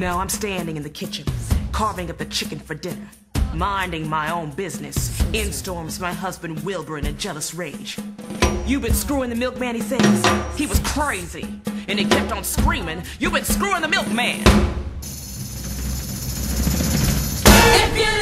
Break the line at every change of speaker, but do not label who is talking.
know, I'm standing in the kitchen, carving up the chicken for dinner, minding my own business. In storms my husband Wilbur in a jealous rage. "You've been screwing the milkman," he says. He was crazy, and he kept on screaming, "You've been screwing the milkman!"
If you